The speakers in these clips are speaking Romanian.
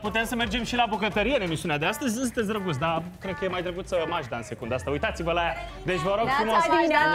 Putem să mergem și la bucătărie în emisiunea de astăzi. Sunteți drăguți, dar cred că e mai drăguță Majda în secunda asta. Uitați-vă la ea. Deci vă rog frumos.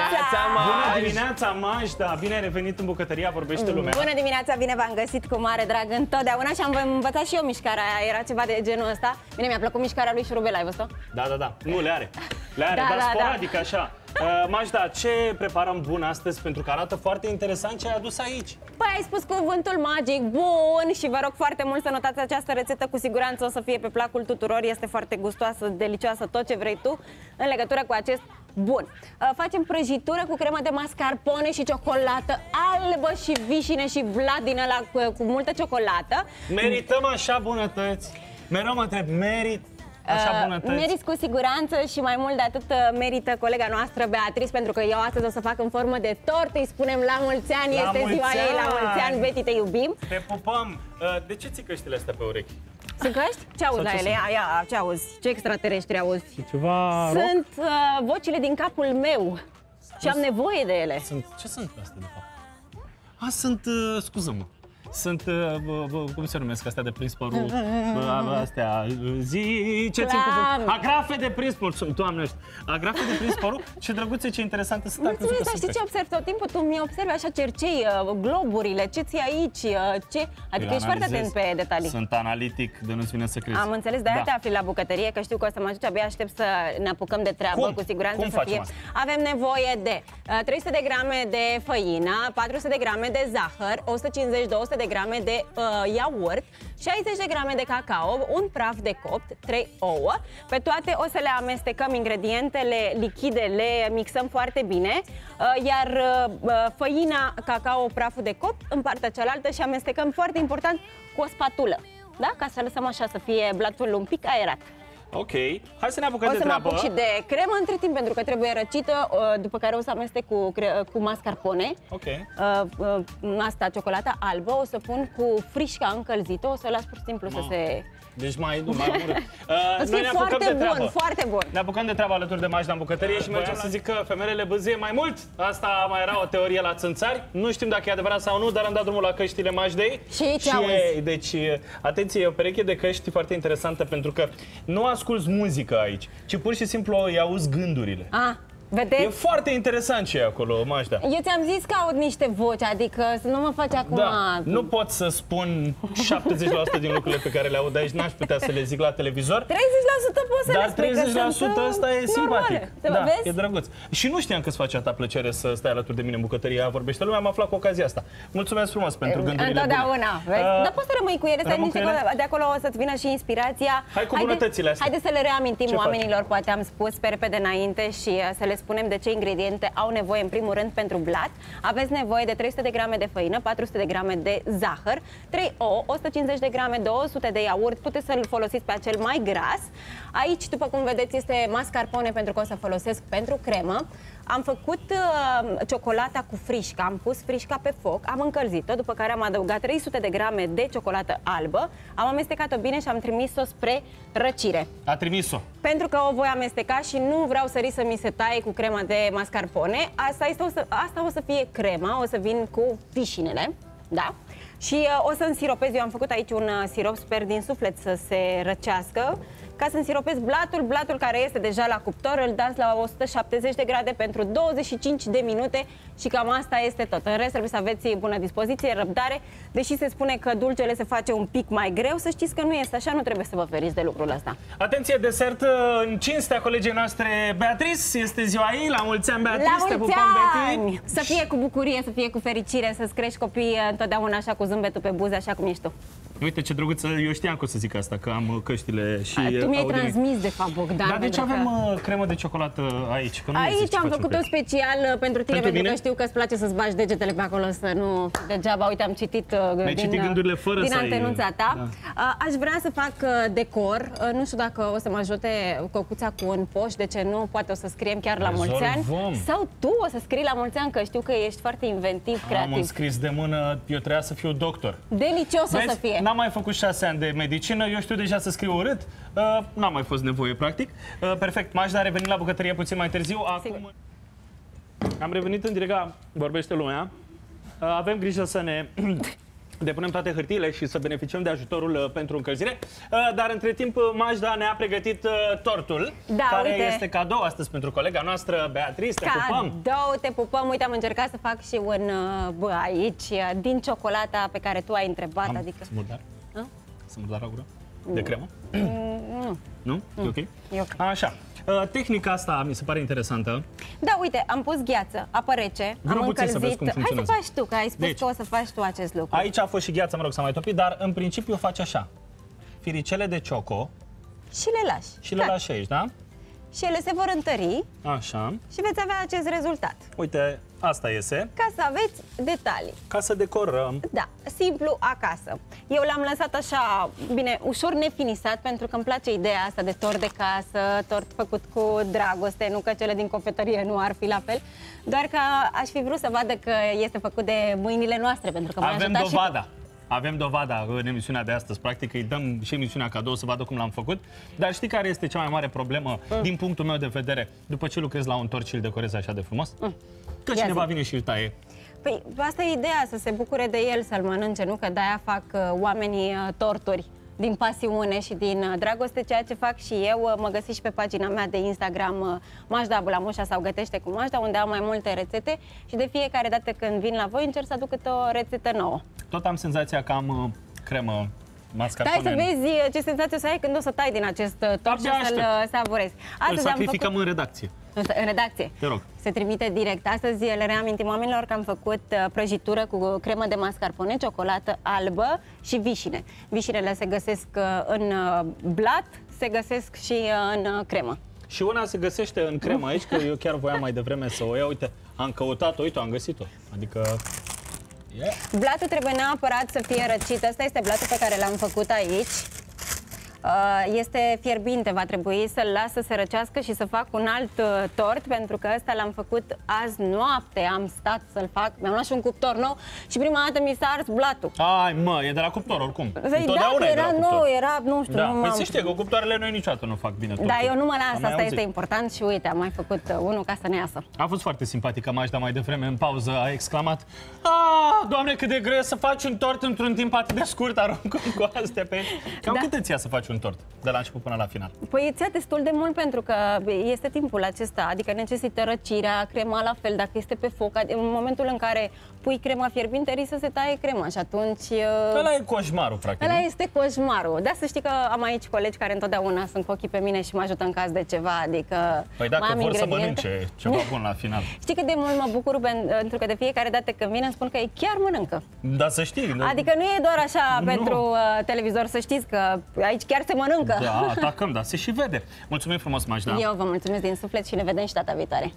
Bună dimineața, Majda! Bine ai revenit în bucătăria Vorbește Lumea. Bună dimineața, bine v-am găsit cu mare drag întotdeauna și am învățat și eu mișcarea aia. Era ceva de genul ăsta. Bine, mi-a plăcut mișcarea lui Șurubel, ai văzut-o? Da. Nu, le are. Le are, dar sporadic așa. Majda, ce preparăm bun astăzi? Pentru că arată foarte interesant ce ai adus aici. Păi ai spus cuvântul magic, bun, și vă rog foarte mult să notați această rețetă, cu siguranță o să fie pe placul tuturor, este foarte gustoasă, delicioasă, tot ce vrei tu în legătură cu acest bun. Facem prăjitură cu cremă de mascarpone și ciocolată albă și vișine și blat din ăla cu multă ciocolată. Merităm așa bunătăți. Mereu mă întreb, merit așa bunătăți? Meriți cu siguranță și mai mult de atât merită colega noastră Beatrice, pentru că eu astăzi o să fac în formă de tort, îi spunem la mulți ani, este ziua ei, la mulți ani, Betty, te iubim. Te pupăm. De ce ții căștile astea pe urechi? Sunt căști? Ce auzi la ele? Ia, ce auzi? Ce extraterestri auzi? Ceva Sunt vocile din capul meu și am nevoie de ele. Ce sunt astea, de fapt? Sunt, scuză-mă. Sunt, cum se numesc astea de prins părul? Astea, ce țin cuvânt? Agrafe de prins părul, Doamne ăștia. Agrafe de prins părul, ce drăguțe, ce interesante sunt. Mulțumesc, dar știi ce observi tot timpul? Tu mi observi așa, cercei globurile, ce ții aici, ce... Adică ești foarte atent pe detalii. Sunt analitic, de nu-ți vine să crezi. Am înțeles, de-aia te afli la bucătărie, că știu că o să mă ajungi, abia aștept să ne apucăm de treabă, cu siguranță să fie. Avem nevoie de 300 de grame de făină, 400 de grame de zahăr, 150-200 de grame de iaurt, 60 de grame de cacao, un praf de copt, 3 ouă. Pe toate o să le amestecăm, ingredientele lichide le mixăm foarte bine, iar făina, cacao, praful de copt în partea cealaltă și amestecăm, foarte important, cu o spatulă, da? Ca să lăsăm așa să fie blatul un pic aerat. Ok, hai să ne apucăm de treabă. O să mă apuc și de cremă între timp, pentru că trebuie răcită, după care o să amestec cu mascarpone. Ok. Asta, ciocolata albă, o să pun cu frișca încălzită, o să las pur și simplu să se... Deci mai urât. Noi ne apucăm de treabă. Foarte bun. Ne apucăm de treabă alături de Majda în bucătărie și mergem să zic că femelele bâzie mai mult. Asta mai era o teorie la țânțari. Nu știm dacă e adevărat sau nu, dar am dat drumul la căștile Majdei. Deci, atenție, e o pereche de căști foarte interesantă, pentru că nu asculți muzică aici, ci pur și simplu îi auzi gândurile. Vedeți? E foarte interesant ce e acolo, Majda. Eu ți-am zis că aud niște voci, adică să nu mă faci acum... Da, nu pot să spun 70% din lucrurile pe care le aud aici, n-aș putea să le zic la televizor. 30% poți să le spui, dar 30% ăsta e simpatic. Da, e drăguț. Și nu știam că îți face atâta plăcere să stai alături de mine în bucătăria Vorbește Lumea, am aflat cu ocazia asta. Mulțumesc frumos pentru gândurile întotdeauna, vezi? Dar poți să rămâi cu ele, de acolo o să-ți vină și inspirația. Hai cu bunătățile astea. Haideți să le reamintim oamenilor, poate am spus pe repede înainte, și să le spunem de ce ingrediente au nevoie în primul rând pentru blat. Aveți nevoie de 300 de grame de făină, 400 de grame de zahăr, 3 ouă, 150 de grame, 200 de iaurt, puteți să-l folosiți pe acel mai gras. Aici, după cum vedeți, este mascarpone, pentru că o să folosesc pentru cremă. Am făcut ciocolata cu frișca, am pus frișca pe foc, am încălzit-o, după care am adăugat 300 de grame de ciocolată albă, am amestecat-o bine și am trimis-o spre răcire. A trimis-o. Pentru că o voi amesteca și nu vreau să mi se taie cu crema de mascarpone. Asta o să fie crema, o să vin cu vișinele, da? Și o să însiropez, eu am făcut aici un sirop, sper din suflet să se răcească, ca să însiropez blatul care este deja la cuptor, îl dați la 170 de grade pentru 25 de minute și cam asta este tot. În rest trebuie să aveți bună dispoziție, răbdare, deși se spune că dulcele se face un pic mai greu, să știți că nu este așa, nu trebuie să vă feriți de lucrul ăsta. Atenție, desert în cinstea colegii noastre Beatrice, este ziua ei, la mulți ani Beatrice, la mulți ani! Să fie cu bucurie, să fie cu fericire, să-ți crești copiii întotdeauna așa cu zâmbetul pe buze, așa cum ești tu. Uite ce drăguță, eu știam că o să zic asta, că am căștile și... Tu mi-ai transmis, de fapt, Bogdan. Dar de ce avem cremă de ciocolată aici? Că nu aici am făcut-o special pentru tine, pentru că știu că îți place să-ți bagi degetele pe acolo, să nu degeaba. Uite, am citit din antenuța ta. Aș vrea să fac decor. Nu știu dacă o să mă ajute Cocuța cu un poș, de ce nu? Poate o să scriem chiar la mulți ani. Sau tu o să scrii la mulți ani, că știu că ești foarte inventiv, creativ. Am un scris de mână, eu trebuia să fiu doctor. Delicios o să fie. N-am mai făcut 6 ani de medicină, eu știu deja să scriu urât. N-am mai fost nevoie, practic. Perfect, Majda a revenit la bucătărie puțin mai târziu. Acum am revenit în direct la Vorbește Lumea. Avem grijă să ne depunem toate hârtiile și să beneficiem de ajutorul pentru încălzire. Dar între timp Majda ne-a pregătit tortul, care este cadou astăzi pentru colega noastră, Beatrice. Te pupăm! Cadou, te pupăm! Uite, am încercat să fac și un aici, din ciocolata pe care tu ai întrebat. Adică... Să murdar? Să murdar la gură? De cremă? Nu. Nu? E ok? E ok. Așa. Tehnica asta mi se pare interesantă. Da, uite, am pus gheață, apă rece, am încălzit. Hai să faci tu, că ai spus că o să faci tu acest lucru. Aici a fost și gheața, mă rog, s-a mai topit, dar în principiu faci așa. Firicele de cioco. Și le lași. Și le lași aici, da? Și ele se vor întări. Așa. Și veți avea acest rezultat. Uite, asta iese. Ca să aveți detalii. Ca să decorăm. Da, simplu acasă. Eu l-am lăsat așa, bine, ușor nefinisat, pentru că îmi place ideea asta de tort de casă, tort făcut cu dragoste, nu că cele din cofetărie nu ar fi la fel, doar că aș fi vrut să vadă că este făcut de mâinile noastre, pentru că m-a ajutat dovada. Și... Avem dovada în emisiunea de astăzi. Practic îi dăm și emisiunea cadou să vadă cum l-am făcut. Dar știi care este cea mai mare problemă din punctul meu de vedere după ce lucrezi la un tort și îl decorezi așa de frumos? Că cineva vine și îl taie. Păi asta e ideea, să se bucure de el, să-l mănânce, nu? Că de-aia fac oamenii torturi din pasiune și din dragoste, ceea ce fac și eu. Mă găsiți și pe pagina mea de Instagram, Majda Bulamușa sau Gătește cu Majda, unde am mai multe rețete și de fiecare dată când vin la voi încerc să aduc câte o rețetă nouă. Tot am senzația că am cremă mascarpone. Stai să vezi ce senzație o să ai când o să tai din acest tort și să-l savurezi. Îl sacrificăm în redacție. În redacție. Te rog. Se trimite direct. Astăzi le reamintim oamenilor că am făcut prăjitură cu cremă de mascarpone, ciocolată albă și vișine. Vișinele se găsesc în blat, se găsesc și în cremă. Și una se găsește în cremă aici, că eu chiar voiam mai devreme să o iau. Uite, am căutat-o, uite, am găsit-o. Adică... Blatul trebuie neapărat să fie răcit. Asta este blatul pe care l-am făcut aici. Este fierbinte, va trebui să-l las să se răcească și să fac un alt tort, pentru că ăsta l-am făcut azi noapte, am stat să-l fac, mi-am luat și un cuptor nou și prima dată mi s-a ars blatul. Ai, mă, e de la cuptor oricum. Da, era nou, era, nu știu, da. Păi se știe că cuptoarele noi niciodată nu fac bine tortul. Da, eu nu mă las, asta este important și uite, am mai făcut unul ca să ne iasă. A fost foarte simpatică Majda mai devreme, în pauză, a exclamat: Doamne, cât de greu să faci un tort într-un timp atât de scurt, aruncând cu astea pe... Cam cât îți ia să faci un tort, de la început până la final? Păi îți ia destul de mult, pentru că este timpul acesta, adică necesită răcirea, crema la fel, dacă este pe foc, în momentul în care pui crema fierbinte, riscă să se taie crema și atunci... Ăla e coșmarul, practic. Ăla este coșmarul. Da, să știi că am aici colegi care întotdeauna sunt cu ochii pe mine și mă ajută în caz de ceva, adică... Păi dacă vor să mănânce ceva bun la final. Știi cât de mult mă bucur, pentru că de fiecare dată când vine îmi spun că ei chiar mănâncă. Da, să știi. Adică nu e doar așa pentru televizor, să știți că aici chiar se mănâncă. Da, atacăm, da, se și vede. Mulțumim frumos, Majda. Eu vă mulțumesc din suflet și ne vedem și data viitoare.